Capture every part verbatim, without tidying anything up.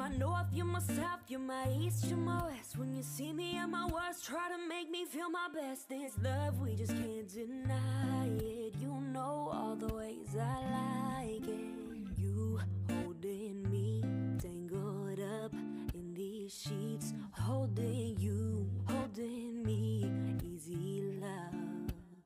My north, you're my south, you're my east, you're my west. When you see me at my worst, try to make me feel my best. This love, we just can't deny it. You know all the ways I like it. You holding me, tangled up in these sheets. Holding you, holding me, easy love.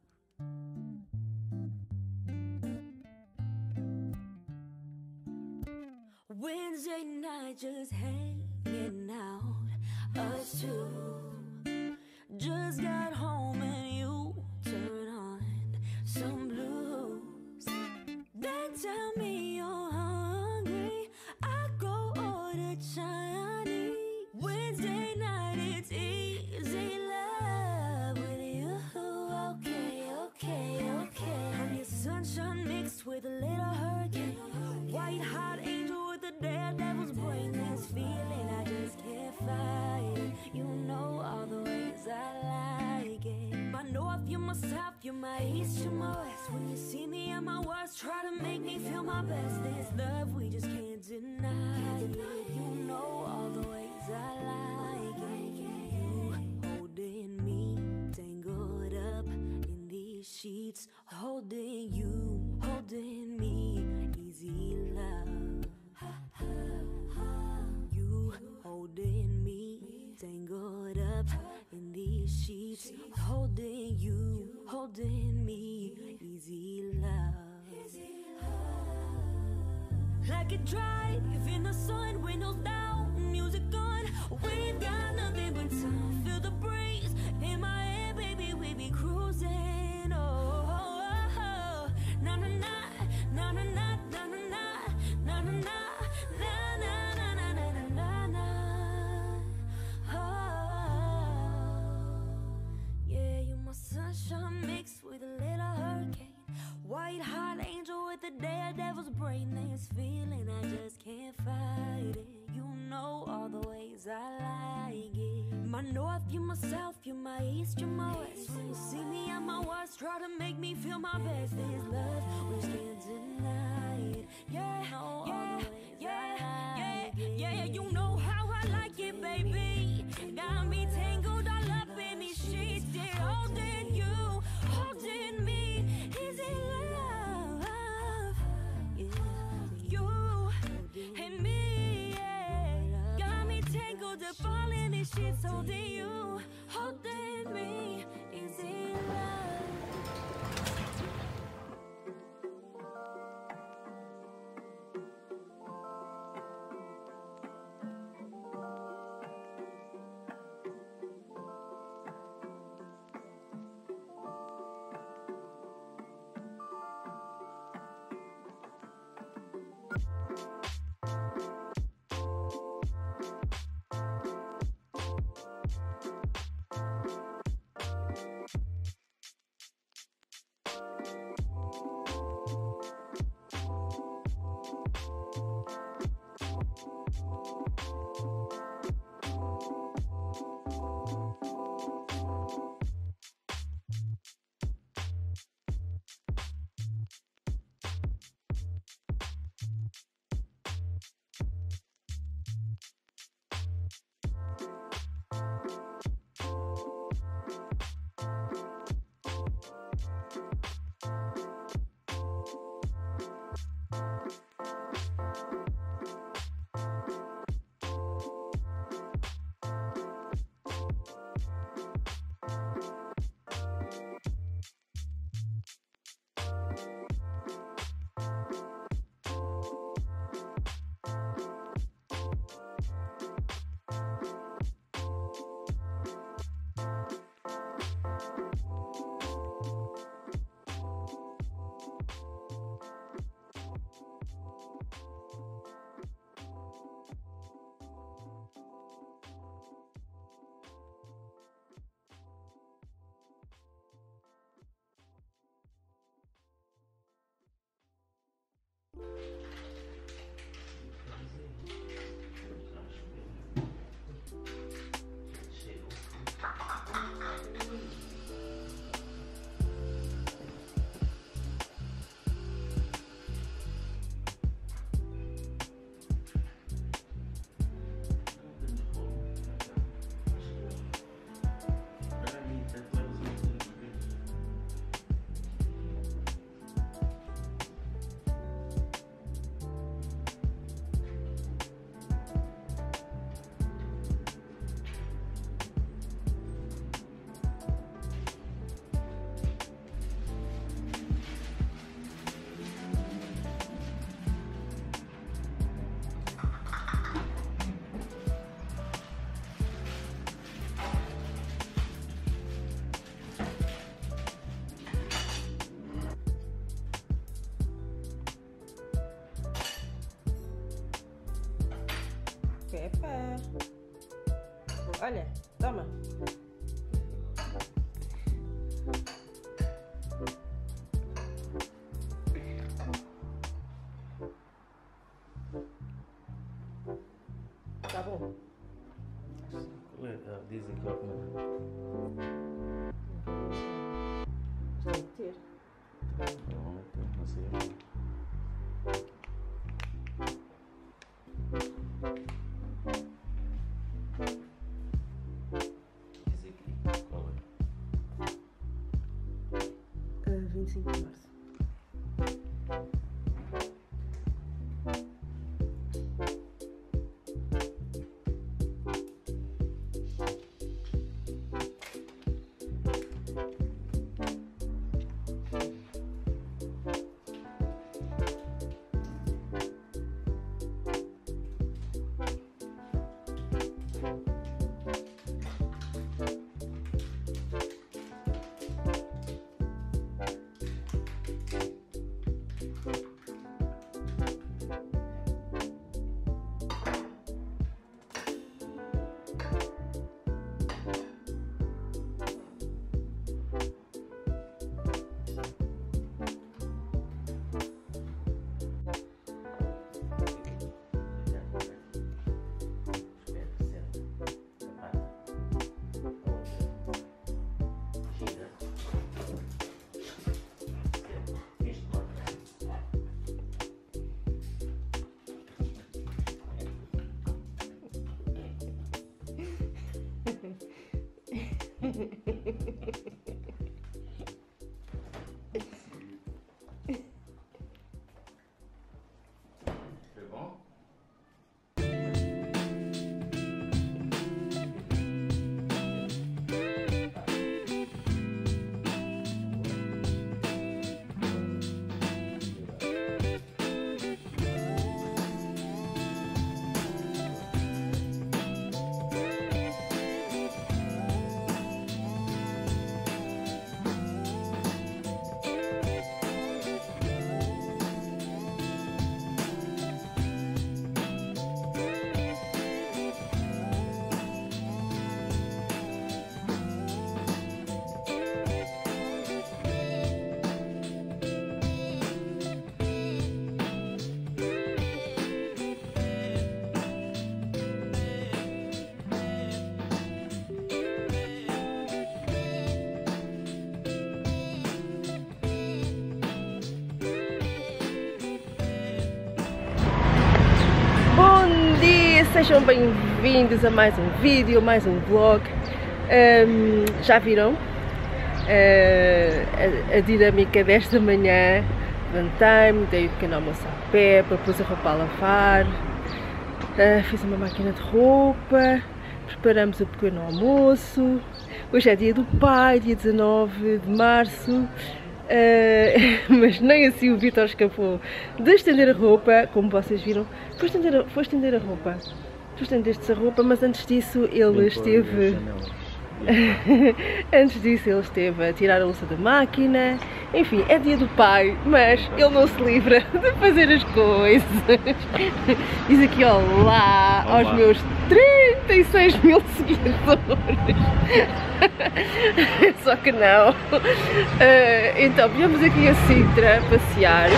Wednesday night just hanging out, us two. Just got home and you turn on some blues. Then tell me you're hungry, I go order Chinese. Wednesday night it's easy love with you. Okay, okay, okay. I'm your sunshine mixed with a little hurricane. White hot angel with a daredevil's brain. This feeling I just can't fight it. You know all the ways I like it. My north, you're my south, you're my east, you're my west. When you see me at my worst, try to make me feel my best. This love, we just can't deny it. You know all the ways I like it. You holding me, tangled up in these sheets. Holding you, holding me, easy love. You holding me, tangled up in these sheets. Holding you, holding me, easy love. Like a drive in the sun, windows down, music on. We've got nothing but time. Feel the breeze in my hair, baby, we be cruising. Oh, oh, oh. Na na na, na na na, na na na, na na na. Sunshine mixed with a little hurricane. White hot angel with a daredevil's brain. This feeling I just can't fight it. You know all the ways I like it. My north, you're my south, you're my east, you're my west. When you see me at my worst, try to make me feel my best. This love, we just can't deny it. Yeah, you know all yeah, the ways yeah, I like yeah, it. Yeah, yeah, you know how I like it, baby. Got me tangled all up in these sheets. Yeah, holding you, holding me, easy love. Yeah, you and me, yeah. Got me tangled up all in these sheets. Holding you, holding me, easy love. Epa! Olha, toma! Tá bom? Dizem que vai comer. Tem que ter. Não, não sei. Diz aqui, qual é? Uh, vinte e cinco de março. Foi bom? Bom dia, sejam bem-vindos a mais um vídeo, mais um vlog. Um, já viram uh, a, a dinâmica desta manhã? Levantei-me, dei o pequeno almoço a pé, pus a roupa a lavar, uh, fiz uma máquina de roupa, preparamos o pequeno almoço. Hoje é dia do pai, dia dezanove de março. Uh, mas nem assim o Vitor escapou de estender a roupa, como vocês viram. Foi estender a, foi estender a roupa. Tu estendeste a roupa, mas antes disso ele esteve. Antes disso ele esteve a tirar a louça da máquina. Enfim, é dia do pai, mas ele não se livra de fazer as coisas. Diz aqui olá, olá. Aos meus trinta e seis mil seguidores. Só que não. Uh, então, viemos aqui a Sintra passear.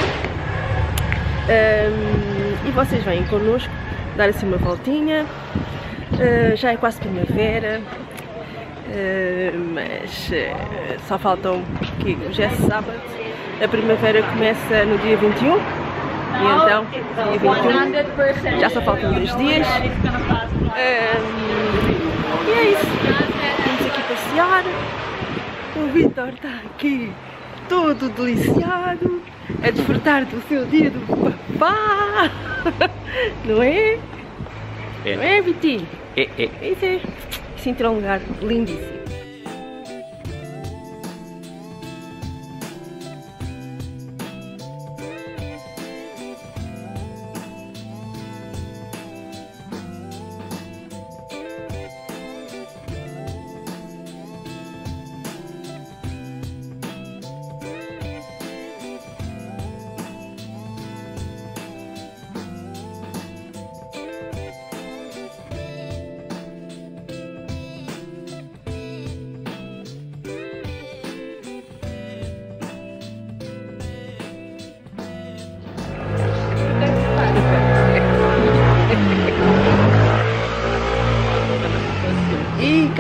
Um, e vocês vêm connosco dar assim uma voltinha. Uh, já é quase primavera. Uh, mas uh, só faltam que hoje é sábado, a primavera começa no dia vinte e um e então dia vinte e um já só faltam dois dias. Uh, e é isso, vamos aqui passear. O Vitor está aqui todo deliciado a desfrutar do seu dia do papá. Não é? É. Não é, Vitinho? É, é. Isso é. Sintra é um lugar lindíssimo.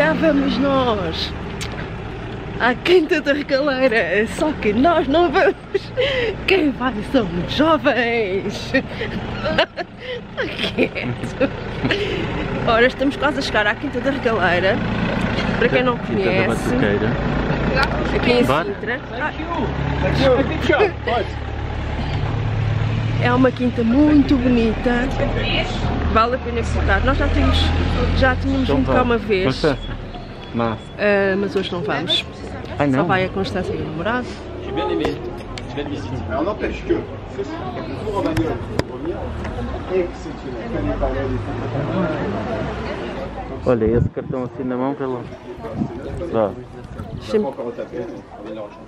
cá vamos nós à Quinta da Regaleira, só que nós não vamos. Quem vai são os jovens. Quieto. Ora, estamos quase a chegar à Quinta da Regaleira. Para quem não conhece, aqui em Sintra. É uma quinta muito bonita. Vale a pena visitar. Nós já tínhamos, já tínhamos vindo cá uma vez. Mas. Uh, mas hoje não vamos. Ah, não? Só vai a Constância e o namorado. J'ai bien aimé. Je vais le visiter. Alors n'empêche que le tour en bagnole pour revenir est exceptionnel. Olha, esse cartão assim na mão pelo. Dá. Je pas encore retapé, mais on vient de le rechanger.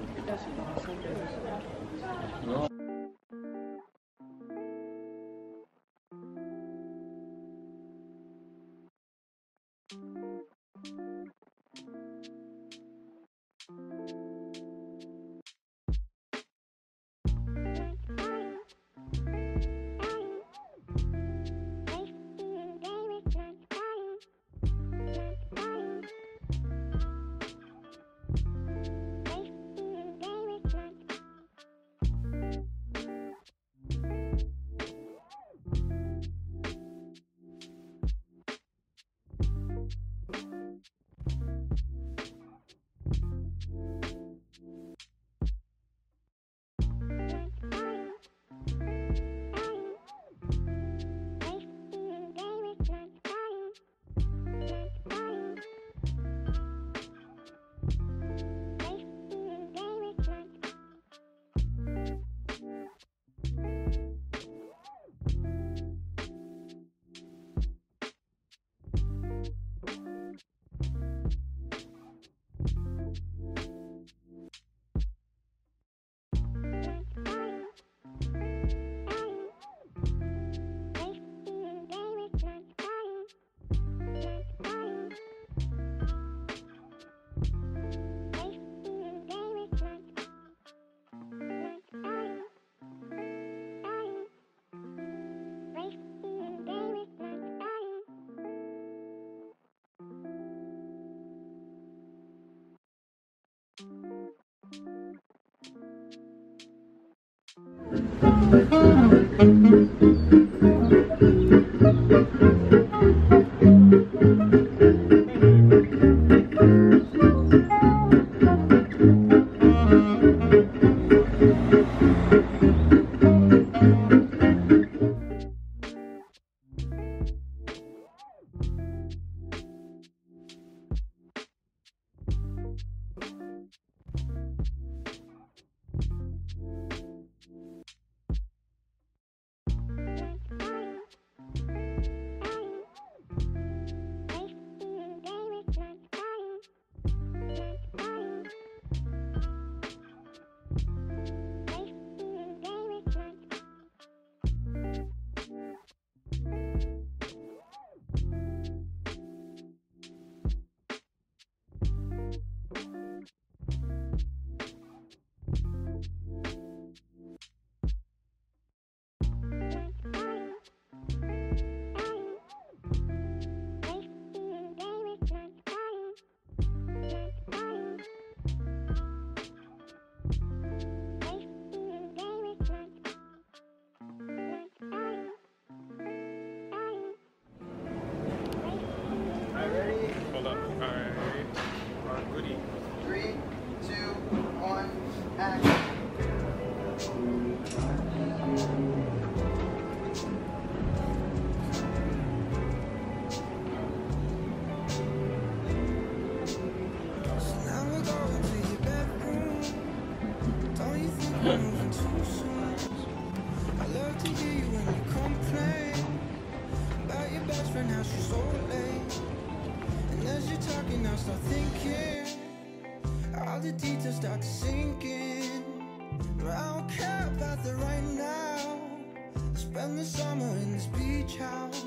Start to sink in, but I don't care about the right now. Spend the summer in this beach house,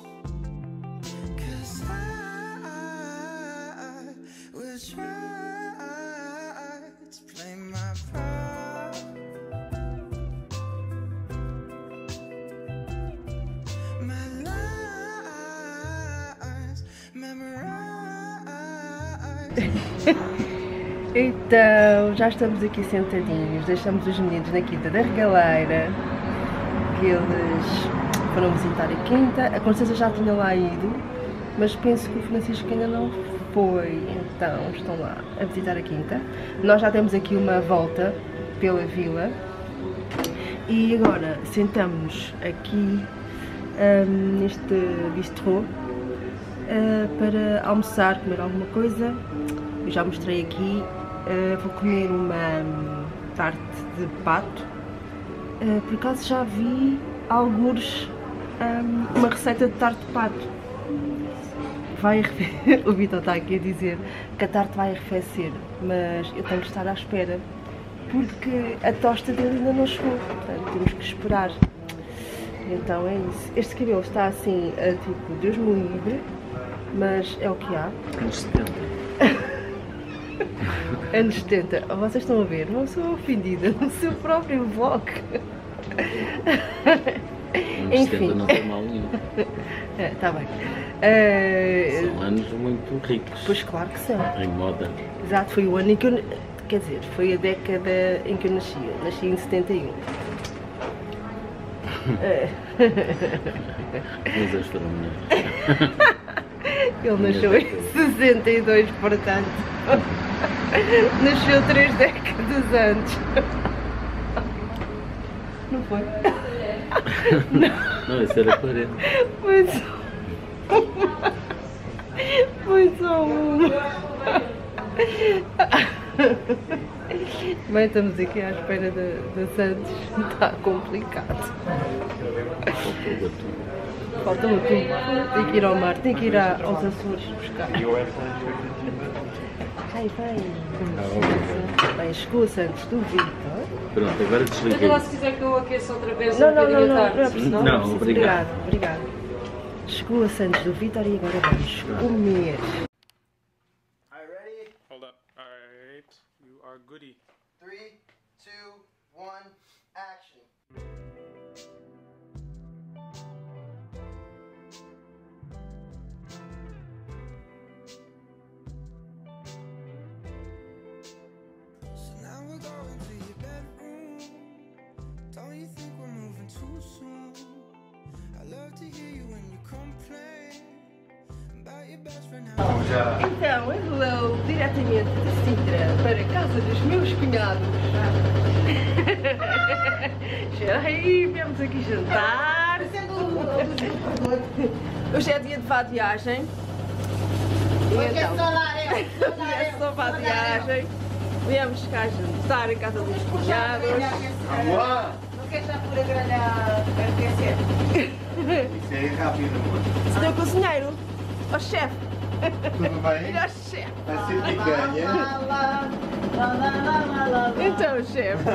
'cause I will try to play my part. My lies memorized. Então, já estamos aqui sentadinhos, deixamos os meninos na Quinta da Regaleira, que eles foram visitar a Quinta. A Constância já tinha lá ido, mas penso que o Francisco ainda não foi, então estão lá a visitar a Quinta. Nós já temos aqui uma volta pela vila e agora sentamos aqui um, neste bistrô uh, para almoçar, comer alguma coisa. Eu já mostrei aqui, uh, vou comer uma um, tarte de pato. Uh, por acaso já vi algures um, uma receita de tarte de pato. Vai arrefecer. O Vitor está aqui a dizer que a tarte vai arrefecer, mas eu tenho que estar à espera porque a tosta dele ainda não chegou, portanto temos que esperar. Então é isso. Este cabelo está assim, a, tipo, Deus me livre, mas é o que há. Anos setenta. Anos setenta. Vocês estão a ver? Não sou ofendida no seu próprio vlog. Anos Enfim. setenta não tem mal nenhum. É, tá bem. Uh, São anos muito ricos. Pois claro que são. Em moda. Exato, foi o ano em que eu... Quer dizer, foi a década em que eu nasci. Eu nasci em setenta e um. Mas eles foram melhores. Ele nasceu em sessenta e dois, portanto. Nasceu três décadas antes. Não foi? Não, isso era quarenta. Foi só uma. Foi só uma. Bem, estamos aqui à espera da Santos. Está complicado. Falta o atum. Tem que ir ao mar, tem que ir a, aos Açores buscar. Vai, vai. Bem, chegou o Santos do Vitor. Pronto, agora desliguei. Então, se quiser que eu aqueça outra vez, Não, um não, não, bocadinho não, à não, tarde. preciso, Não, não preciso. obrigado. Obrigado, obrigado. Chegou a Santos do Vitor e agora vamos comer. Hold up. Alright. You are goody. Three, two, one, action. So now we're going to your bedroom. Don't you think we're moving too soon? I love to hear you when you complain about your best friend. Então, eu vou diretamente de Sintra para a casa dos meus cunhados. Cheira aí, viemos aqui jantar. Hoje é dia de vadiagem. E então, é só vadiagem. Viemos cá jantar em casa dos cunhados. Não queres já pôr a grelha a aquecer? Isso é rápido, amor. Senhor cozinheiro, ó chefe. Tudo bem? Olha, chefe. Vai ser picanha. Então, chefe.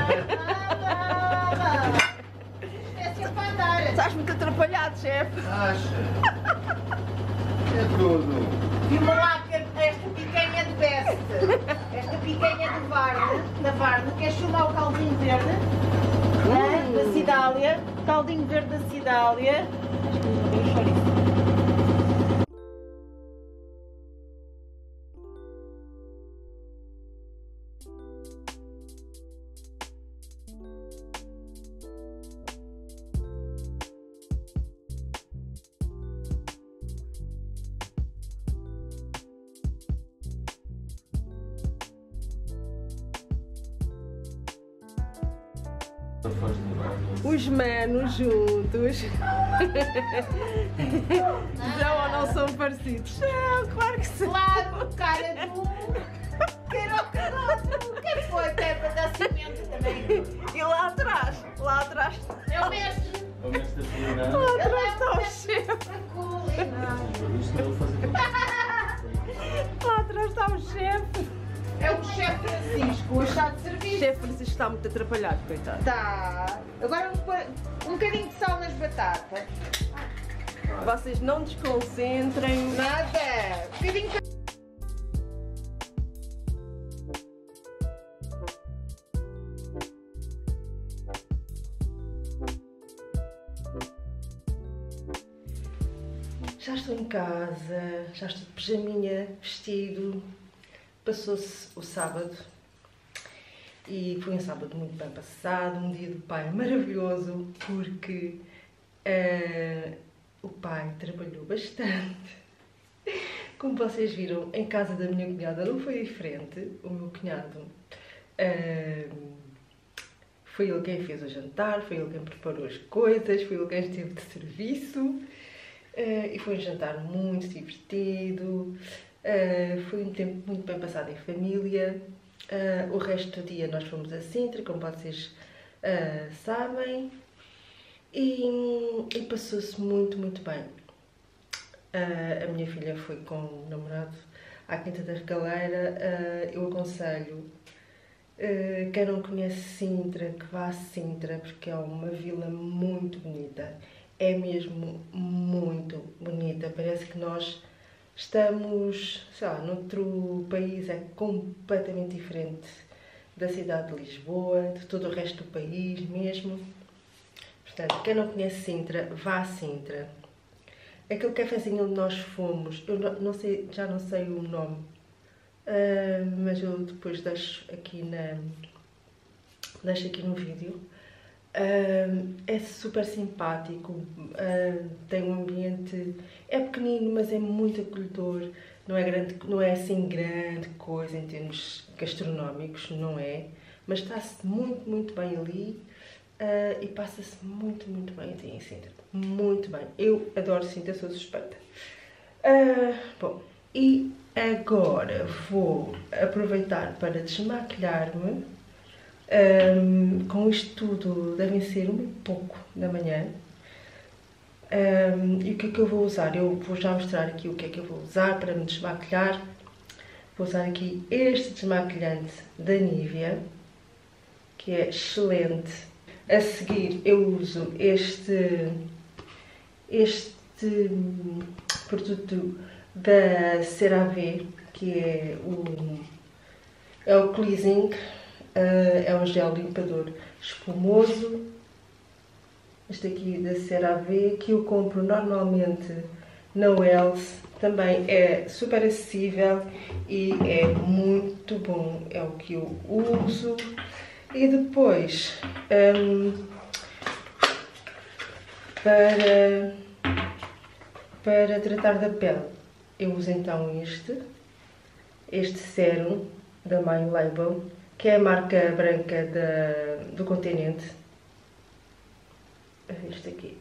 Estás muito atrapalhado, chefe. Acha? É tudo. Viu lá que esta picanha de best. Esta picanha de Varne, da Varne, queres chumar o caldinho verde? Hum. Da Cidália. Caldinho verde da Cidália. Acho que não tem chouriço. Os manos juntos. São ou não são parecidos? São, claro que são. Claro, cara do... Caroca, quem foi que é para dar cimento também? E lá atrás, lá atrás, É o mestre. lá atrás está o chefe. Lá atrás está o chefe. É o chefe Francisco, o chá de O serviço. chefe Francisco está muito atrapalhado, coitado. Tá. Agora vamos pôr um bocadinho de sal nas batatas. Vocês não desconcentrem. Nada. Um bocadinho de... Já estou em casa, já estou de pijaminha, vestido, Passou-se o sábado e foi um sábado muito bem passado, um dia do pai maravilhoso, porque uh, o pai trabalhou bastante. Como vocês viram, em casa da minha cunhada não foi diferente. O meu cunhado uh, foi ele quem fez o jantar, foi ele quem preparou as coisas, foi ele quem esteve de serviço. Uh, e foi um jantar muito divertido, uh, foi um tempo muito bem passado em família. Uh, o resto do dia nós fomos a Sintra, como vocês uh, sabem, e, e passou-se muito, muito bem. Uh, a minha filha foi com o namorado à Quinta da Regaleira. Uh, eu aconselho uh, quem não conhece Sintra que vá a Sintra, porque é uma vila muito bonita. É mesmo muito bonita, parece que nós estamos, sei lá, noutro país, é completamente diferente da cidade de Lisboa, de todo o resto do país mesmo. Portanto, quem não conhece Sintra, vá a Sintra. Aquele cafezinho onde nós fomos, eu não sei, já não sei o nome, uh, mas eu depois deixo aqui, na, deixo aqui no vídeo. Uh, é super simpático, uh, tem um ambiente, é pequenino, mas é muito acolhedor, não é, grande, não é assim grande coisa em termos gastronómicos, não é, mas está-se muito, muito bem ali, uh, e passa-se muito, muito bem assim em Sintra, muito bem. Eu adoro Sintra, sou suspeita. Uh, bom, e agora vou aproveitar para desmaquilhar-me. Um, com isto tudo devem ser um e pouco da manhã. Um, e o que é que eu vou usar? Eu vou já mostrar aqui o que é que eu vou usar para me desmaquilhar. Vou usar aqui este desmaquilhante da Nivea, que é excelente. A seguir eu uso este, este produto da CeraVe, que é o, é o Cleansing. Uh, é um gel limpador espumoso. Este aqui da CeraVe, que eu compro normalmente na Wells. Também é super acessível e é muito bom. É o que eu uso. E depois, um, para, para tratar da pele, eu uso então este, este sérum da My Label, que é a marca branca da, do continente. Este aqui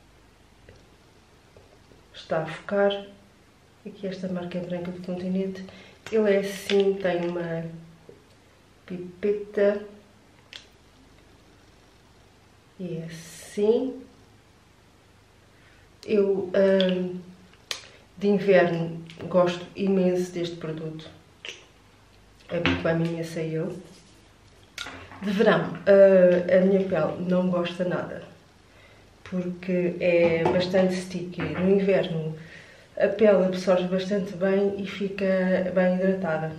está a focar. Aqui esta marca branca do continente. Ele é assim, tem uma pipeta. E é assim. Eu, hum, de inverno, gosto imenso deste produto. Habitualmente saiu. De verão, uh, a minha pele não gosta nada, porque é bastante sticky. No inverno, a pele absorve bastante bem e fica bem hidratada.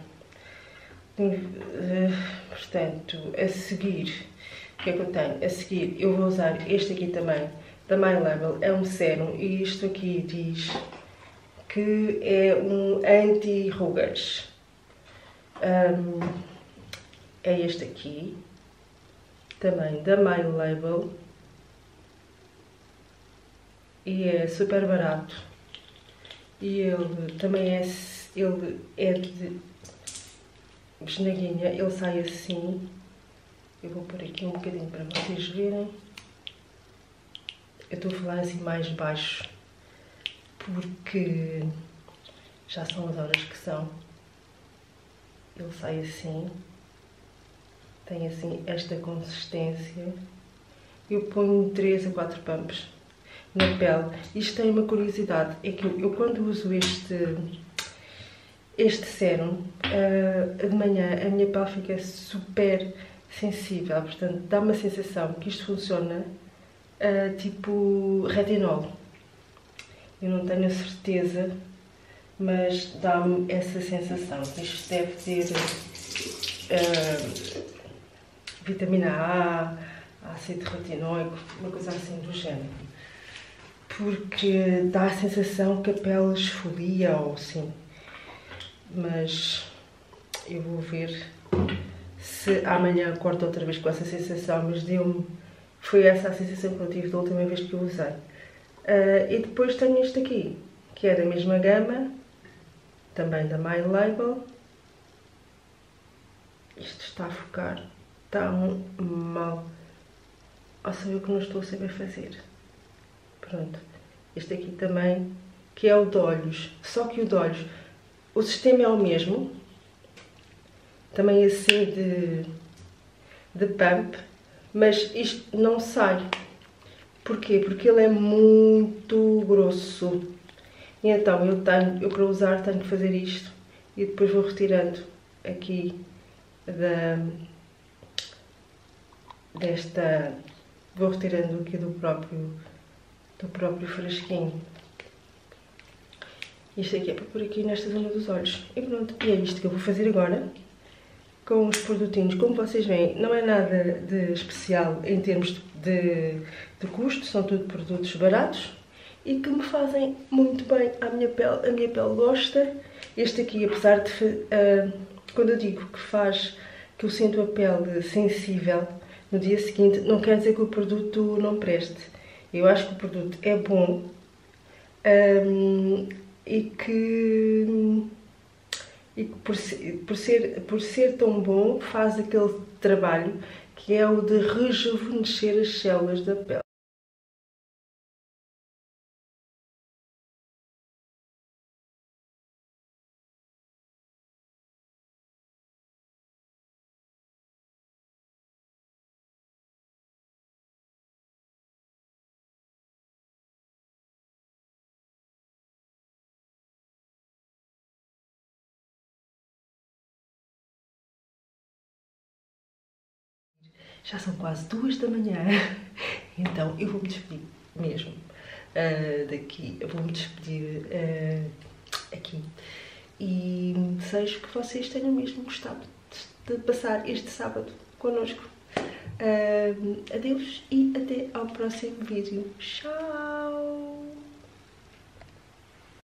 Uh, portanto, a seguir, o que é que eu tenho? A seguir, eu vou usar este aqui também, da My Label. É um sérum e isto aqui diz que é um anti-rugas. Um, é este aqui, também da My Label, e é super barato. E ele também é, ele é de bisnaguinha, ele sai assim. Eu vou pôr aqui um bocadinho para vocês verem. Eu estou a falar assim mais baixo, porque já são as horas que são. Ele sai assim, tem assim esta consistência. Eu ponho três a quatro pumps na pele. Isto tem uma curiosidade, é que eu, eu quando uso este, este sérum, uh, de manhã a minha pele fica super sensível, portanto dá uma sensação que isto funciona uh, tipo retinol. Eu não tenho a certeza, mas dá-me essa sensação que isto deve ter uh, vitamina A, ácido retinóico, uma coisa assim do género. Porque dá a sensação que a pele esfolia ou assim. Mas eu vou ver se amanhã acordo outra vez com essa sensação, mas deu-me... Foi essa a sensação que eu tive da última vez que eu usei. Uh, e depois tenho este aqui, que é da mesma gama, também da My Label. Isto está a focar tão mal. Ou seja, o que não estou a saber fazer. Pronto. Este aqui também, que é o de olhos. Só que o de olhos, o sistema é o mesmo. Também assim de, de pump. Mas isto não sai. Porquê? Porque ele é muito grosso. E então eu, tenho, eu para usar tenho que fazer isto. E depois vou retirando aqui da, desta... Vou retirando aqui do próprio, do próprio frasquinho. Isto aqui é para pôr aqui nesta zona dos olhos. E pronto, e é isto que eu vou fazer agora. Com os produtinhos, como vocês veem, não é nada de especial em termos de, de custo, são tudo produtos baratos e que me fazem muito bem à minha pele. A minha pele gosta. Este aqui, apesar de, uh, quando eu digo que faz, que eu sinto a pele sensível no dia seguinte, não quer dizer que o produto não preste. Eu acho que o produto é bom um, e que... E por ser, por, ser, por ser tão bom, faz aquele trabalho que é o de rejuvenescer as células da pele. Já são quase duas da manhã, então eu vou-me despedir mesmo uh, daqui, eu vou-me despedir uh, aqui e desejo que vocês tenham mesmo gostado de passar este sábado connosco. Uh, adeus e até ao próximo vídeo. Tchau!